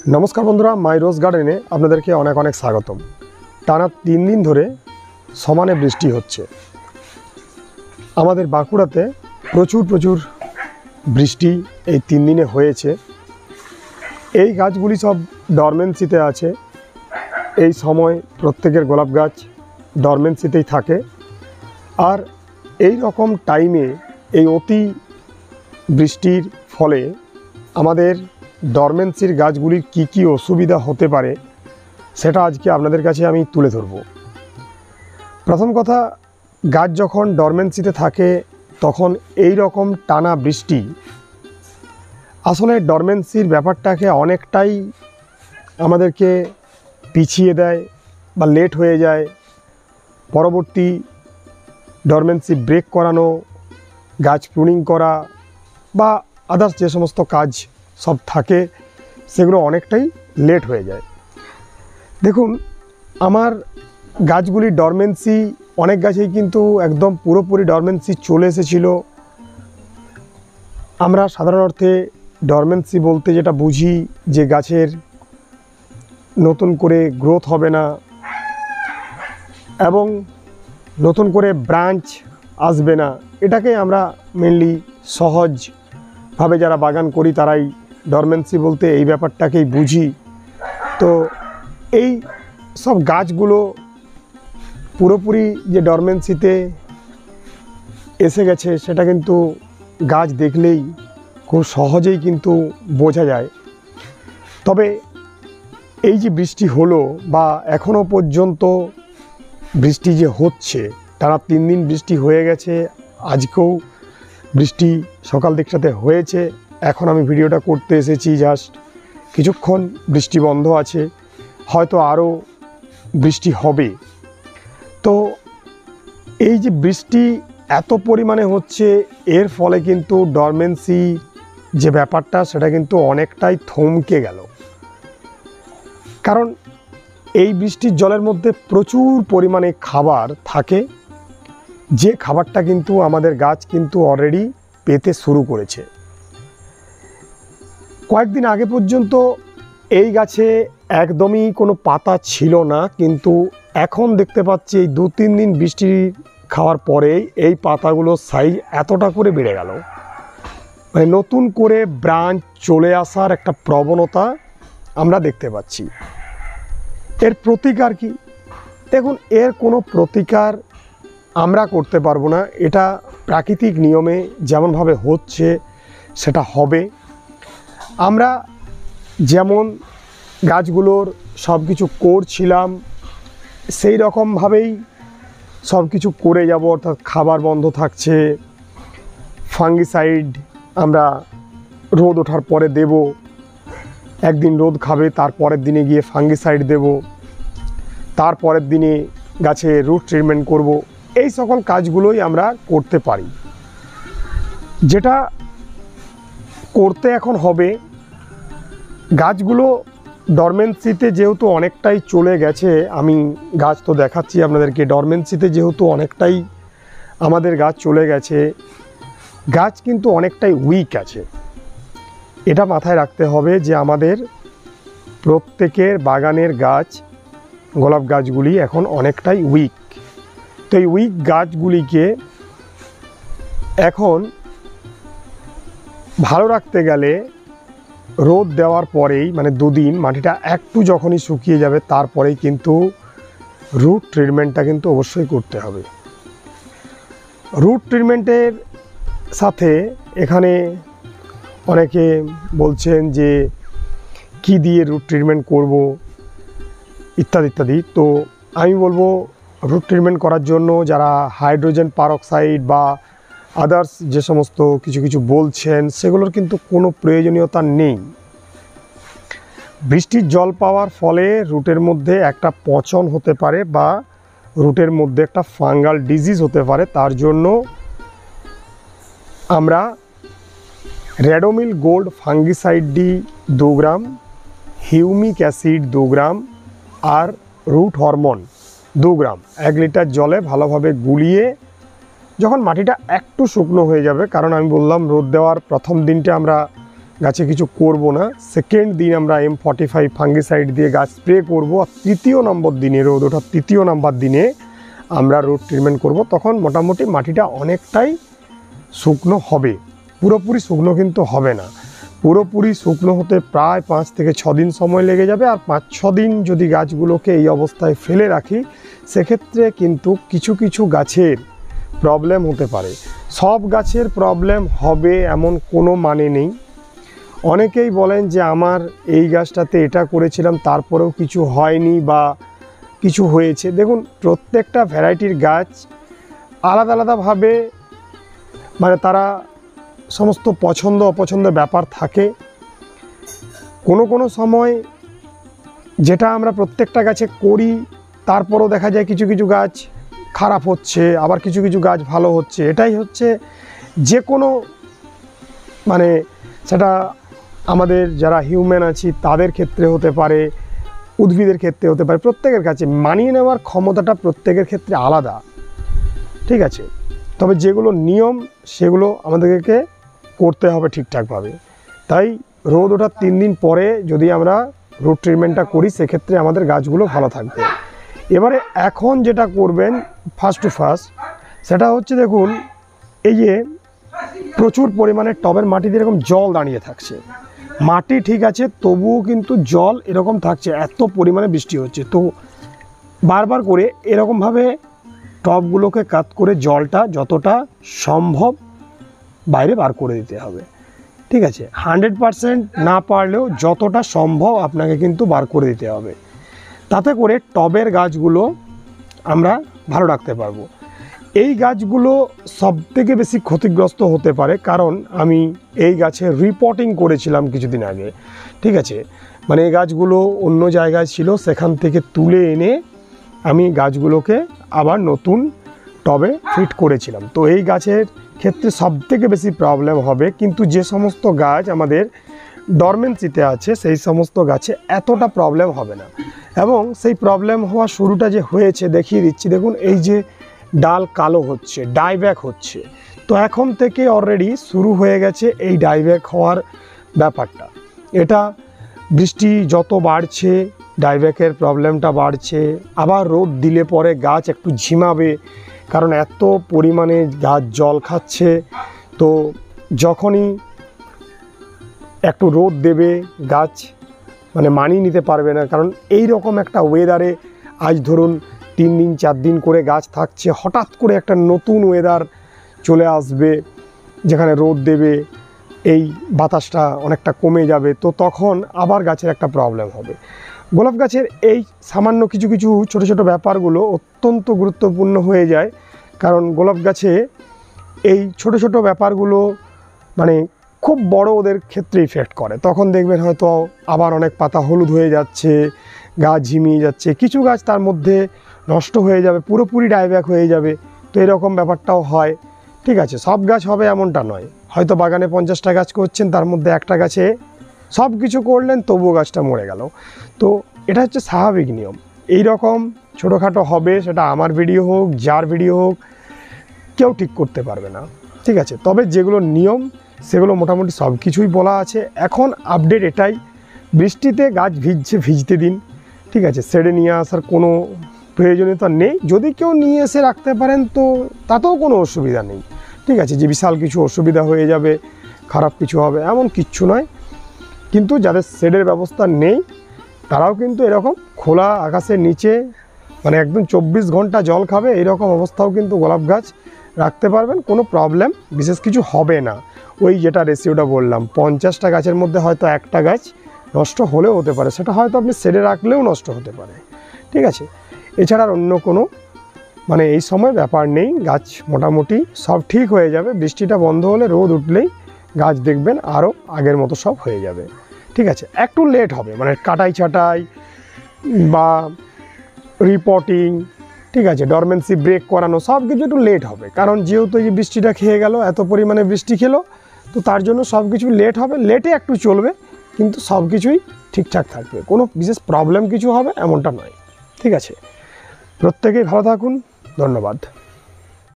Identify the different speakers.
Speaker 1: নমস্কার বন্ধুরা, মাই রোজ গার্ডেনে আপনাদেরকে অনেক অনেক স্বাগতম। টানা 3 দিন ধরে সমানে বৃষ্টি হচ্ছে। আমাদের বাঁকুড়াতে প্রচুর বৃষ্টি এই 3 দিনে হয়েছে। এই গাছগুলি সব ডরমেন্সিতে আছে। এই সময় প্রত্যেকের গোলাপ গাছ ডরমেন্সিতেই থাকে। আর এই রকম টাইমে এই অতি বৃষ্টির ফলে আমাদের ডরমেন্সির গাছগুলির কি অসুবিধা হতে পারে সেটা আজকে আপনাদের কাছে আমি তুলে ধরব। প্রথম কথা, গাছ যখন ডরমেন্সিতে থাকে তখন এই রকম টানা বৃষ্টি আসলে ডরমেন্সির ব্যাপারটাকে অনেকটাই আমাদেরকে পিছিয়ে দেয় বা লেট হয়ে যায়। পরবর্তী ডরমেন্সি ব্রেক করানো, গাছ প্রুনিং করা বা আদার্স যে সমস্ত কাজ সব থাকে সেগুলো অনেকটাই লেট হয়ে যায়। দেখুন, আমার গাছগুলি ডরমেন্সি অনেক গাছেই কিন্তু একদম পুরোপুরি ডরমেন্সি চলে এসেছিল। আমরা সাধারণ অর্থে ডরমেন্সি বলতে যেটা বুঝি যে গাছের নতুন করে গ্রোথ হবে না এবং নতুন করে ব্রাঞ্চ আসবে না, এটাকে আমরা মেনলি সহজভাবে যারা বাগান করি তারাই ডরমেন্সি বলতে এই ব্যাপারটাকেই বুঝি। তো এই সব গাছগুলো পুরোপুরি যে ডরমেন্সিতে এসে গেছে সেটা কিন্তু গাছ দেখলেই খুব সহজেই কিন্তু বোঝা যায়। তবে এই যে বৃষ্টি হলো বা এখনও পর্যন্ত বৃষ্টি যে হচ্ছে, টানা 3 দিন বৃষ্টি হয়ে গেছে, আজকেও বৃষ্টি সকাল দিকটাতে হয়েছে। এখন আমি ভিডিওটা করতে এসেছি জাস্ট কিছুক্ষণ বৃষ্টি বন্ধ আছে, হয়তো আরও বৃষ্টি হবে। তো এই যে বৃষ্টি এত পরিমাণে হচ্ছে এর ফলে কিন্তু ডরমেন্সি যে ব্যাপারটা সেটা কিন্তু অনেকটাই থমকে গেল। কারণ এই বৃষ্টির জলের মধ্যে প্রচুর পরিমাণে খাবার থাকে, যে খাবারটা কিন্তু আমাদের গাছ কিন্তু অলরেডি পেতে শুরু করেছে। কয়েকদিন আগে পর্যন্ত এই গাছে একদমই কোনো পাতা ছিল না, কিন্তু এখন দেখতে পাচ্ছি এই 2-3 দিন বৃষ্টি খাওয়ার পরেই এই পাতাগুলোর সাইজ এতটা করে বেড়ে গেল। মানে নতুন করে ব্রাঞ্চ চলে আসার একটা প্রবণতা আমরা দেখতে পাচ্ছি। এর প্রতিকার কি? দেখুন, এর কোনো প্রতিকার আমরা করতে পারবো না। এটা প্রাকৃতিক নিয়মে যেমনভাবে হচ্ছে সেটা হবে। আমরা যেমন গাছগুলোর সব কিছু করছিলাম সেই রকমভাবেই সব কিছু করে যাব। অর্থাৎ খাবার বন্ধ থাকছে, ফাঙ্গিসাইড আমরা রোদ ওঠার পরে দেব, একদিন রোদ খাবে, তারপরের দিনে গিয়ে ফাঙ্গিসাইড দেব, তারপরের দিনে গাছে রুট ট্রিটমেন্ট করব। এই সকল কাজগুলোই আমরা করতে পারি। যেটা করতে এখন হবে, গাছগুলো ডরমেন্সিতে যেহেতু অনেকটাই চলে গেছে, আমি গাছ তো দেখাচ্ছি আপনাদেরকে, ডরমেন্সিতে যেহেতু অনেকটাই আমাদের গাছ চলে গেছে, গাছ কিন্তু অনেকটাই উইক আছে। এটা মাথায় রাখতে হবে যে আমাদের প্রত্যেকের বাগানের গাছ, গোলাপ গাছগুলি এখন অনেকটাই উইক। তো এই উইক গাছগুলিকে এখন ভালো রাখতে গেলে রোদ দেওয়ার পরেই, মানে 2 দিন মাটিটা একটু যখনই শুকিয়ে যাবে তারপরেই কিন্তু রুট ট্রিটমেন্টটা কিন্তু অবশ্যই করতে হবে। রুট ট্রিটমেন্টের সাথে এখানে অনেকে বলছেন যে কি দিয়ে রুট ট্রিটমেন্ট করব ইত্যাদি। তো আমি বলবো, রুট ট্রিটমেন্ট করার জন্য যারা হাইড্রোজেন পারঅক্সাইড বা আদার্স যে সমস্ত কিছু বলছেন সেগুলোর কিন্তু কোনো প্রয়োজনীয়তা নেই। বৃষ্টির জল পাওয়ার ফলে রুটের মধ্যে একটা পচন হতে পারে বা রুটের মধ্যে একটা ফাঙ্গাল ডিজিজ হতে পারে। তার জন্য আমরা রেডোমিল গোল্ড ফাঙ্গিসাইড ডি 2 গ্রাম, হিউমিক অ্যাসিড 2 গ্রাম আর রুট হরমোন 2 গ্রাম 1 লিটার জলে ভালোভাবে গুলিয়ে যখন মাটিটা একটু শুকনো হয়ে যাবে, কারণ আমি বললাম রোদ দেওয়ার প্রথম দিনটা আমরা গাছে কিছু করব না। সেকেন্ড দিন আমরা M45 ফাঙ্গিসাইড দিয়ে গাছ স্প্রে করব। আর তৃতীয় নম্বর দিনে, রোদ ওঠার তৃতীয় নম্বর দিনে আমরা রোড ট্রিটমেন্ট করব। তখন মোটামুটি মাটিটা অনেকটাই শুকনো হবে, পুরোপুরি শুকনো কিন্তু হবে না। পুরোপুরি শুকনো হতে প্রায় 5 থেকে 6 দিন সময় লেগে যাবে। আর 5-6 দিন যদি গাছগুলোকে এই অবস্থায় ফেলে রাখি, সেক্ষেত্রে কিন্তু কিছু কিছু গাছের প্রবলেম হতে পারে। সব গাছের প্রবলেম হবে এমন কোনো মানে নেই। অনেকেই বলেন যে আমার এই গাছটাতে এটা করেছিলাম তারপরেও কিছু হয়নি বা কিছু হয়েছে। দেখুন, প্রত্যেকটা ভ্যারাইটির গাছ আলাদা আলাদাভাবে মানে তারা সমস্ত পছন্দ অপছন্দের ব্যাপার থাকে। কোনো সময় যেটা আমরা প্রত্যেকটা গাছে করি তারপরও দেখা যায় কিছু কিছু গাছ খারাপ হচ্ছে, আবার কিছু কিছু গাছ ভালো হচ্ছে। এটাই হচ্ছে যে কোনো মানে সেটা আমাদের যারা হিউম্যান আছি তাদের ক্ষেত্রে হতে পারে, উদ্ভিদের ক্ষেত্রে হতে পারে। প্রত্যেকের কাছে মানিয়ে নেওয়ার ক্ষমতাটা প্রত্যেকের ক্ষেত্রে আলাদা, ঠিক আছে। তবে যেগুলো নিয়ম সেগুলো আমাদেরকে করতে হবে ঠিকঠাকভাবে। তাই রোদ ওঠার 3 দিন পরে যদি আমরা রুট ট্রিটমেন্টটা করি, সেক্ষেত্রে আমাদের গাছগুলো ভালো থাকবে। এবারে এখন যেটা করবেন ফার্স্ট টু ফার্স্ট, সেটা হচ্ছে দেখুন, এই যে প্রচুর পরিমাণে টবের মাটিতে এরকম জল দাঁড়িয়ে থাকছে। মাটি ঠিক আছে, তবুও কিন্তু জল এরকম থাকছে, এত পরিমাণে বৃষ্টি হচ্ছে। তো বারবার করে এরকমভাবে টবগুলোকে কাত করে জলটা যতটা সম্ভব বাইরে বার করে দিতে হবে, ঠিক আছে। 100% না পারলেও যতটা সম্ভব আপনাকে কিন্তু বার করে দিতে হবে। তাতে করে টবের গাছগুলো আমরা ভালো রাখতে পারবো। এই গাছগুলো সবথেকে বেশি ক্ষতিগ্রস্ত হতে পারে, কারণ আমি এই গাছের রিপোর্টিং করেছিলাম কিছুদিন আগে, ঠিক আছে। মানে এই গাছগুলো অন্য জায়গায় ছিল, সেখান থেকে তুলে এনে আমি গাছগুলোকে আবার নতুন টবে ফিট করেছিলাম। তো এই গাছের ক্ষেত্রে সবথেকে বেশি প্রবলেম হবে, কিন্তু যে সমস্ত গাছ আমাদের ডরমেন্সিতে আছে সেই সমস্ত গাছে এতটা প্রবলেম হবে না। এবং সেই প্রবলেম হওয়া শুরুটা যে হয়েছে দেখিয়ে দিচ্ছি। দেখুন, এই যে ডাল কালো হচ্ছে, ডাইব্যাক হচ্ছে, তো এখন থেকে অলরেডি শুরু হয়ে গেছে এই ডাইব্যাক হওয়ার ব্যাপারটা। এটা বৃষ্টি যত বাড়ছে ডাইব্যাকের প্রবলেমটা বাড়ছে। আবার রোদ দিলে পরে গাছ একটু ঝিমাবে, কারণ এত পরিমাণে গাছ জল খাচ্ছে। তো যখনই একটু রোদ দেবে গাছ মানে মানিয়ে নিতে পারবে না, কারণ এই রকম একটা ওয়েদারে আজ ধরুন 3 দিন 4 দিন করে গাছ থাকছে, হঠাৎ করে একটা নতুন ওয়েদার চলে আসবে যেখানে রোদ দেবে, এই বাতাসটা অনেকটা কমে যাবে, তো তখন আবার গাছের একটা প্রবলেম হবে। গোলাপ গাছের এই সামান্য কিছু কিছু ছোট ছোট ব্যাপারগুলো অত্যন্ত গুরুত্বপূর্ণ হয়ে যায়, কারণ গোলাপ গাছে এই ছোট ছোট ব্যাপারগুলো মানে খুব বড় ওদের ক্ষেত্রে ইফেক্ট করে। তখন দেখবেন হয়তো আবার অনেক পাতা হলুদ হয়ে যাচ্ছে, গাছ ঝিমিয়ে যাচ্ছে, কিছু গাছ তার মধ্যে নষ্ট হয়ে যাবে, পুরোপুরি ডাইব্যাক হয়ে যাবে। তো এরকম ব্যাপারটাও হয়, ঠিক আছে। সব গাছ হবে এমনটা নয়, হয়তো বাগানে 50টা গাছ করছেন, তার মধ্যে একটা গাছে সব কিছু করলেন তবুও গাছটা মরে গেল। তো এটা হচ্ছে স্বাভাবিক নিয়ম। এই রকম ছোটোখাটো হবে, সেটা আমার ভিডিও হোক যার ভিডিও হোক, কেউ ঠিক করতে পারবে না, ঠিক আছে। তবে যেগুলো নিয়ম সেগুলো মোটামুটি সব কিছুই বলা আছে। এখন আপডেট এটাই, বৃষ্টিতে গাছ ভিজছে, ভিজতে দিন, ঠিক আছে। শেডে নিয়ে আসার কোনো প্রয়োজনীয়তা নেই। যদি কেউ নিয়ে এসে রাখতে পারেন তো তাতেও কোনো অসুবিধা নেই, ঠিক আছে। যে বিশাল কিছু অসুবিধা হয়ে যাবে, খারাপ কিছু হবে এমন কিচ্ছু নয়। কিন্তু যাদের শেডের ব্যবস্থা নেই তারাও কিন্তু এরকম খোলা আকাশের নিচে মানে একদম 24 ঘন্টা জল খাবে এরকম অবস্থাও কিন্তু গোলাপ গাছ রাখতে পারবেন, কোনো প্রবলেম বিশেষ কিছু হবে না। ওই যেটা রেশিওটা বললাম, 50টা গাছের মধ্যে হয়তো একটা গাছ নষ্ট হলেও হতে পারে, সেটা হয়তো আপনি শেডে রাখলেও নষ্ট হতে পারে, ঠিক আছে। এছাড়া আর অন্য কোনো মানে এই সময় ব্যাপার নেই, গাছ মোটামুটি সব ঠিক হয়ে যাবে। বৃষ্টিটা বন্ধ হলে, রোদ উঠলেই গাছ দেখবেন আরও আগের মতো সব হয়ে যাবে, ঠিক আছে। একটু লেট হবে, মানে কাটাই ছাটাই বা রিপোর্টিং, ঠিক আছে, ডরমেন্সি ব্রেক করানো সব কিছু একটু লেট হবে, কারণ যেহেতু এই বৃষ্টিটা খেয়ে গেল, এত পরিমাণে বৃষ্টি খেলো, তো তার জন্য সব কিছু লেট হবে। লেটে একটু চলবে, কিন্তু সব কিছুই ঠিকঠাক থাকবে, কোনো বিশেষ প্রবলেম কিছু হবে এমনটা নয়, ঠিক আছে। প্রত্যেকেই ভালো থাকুন, ধন্যবাদ।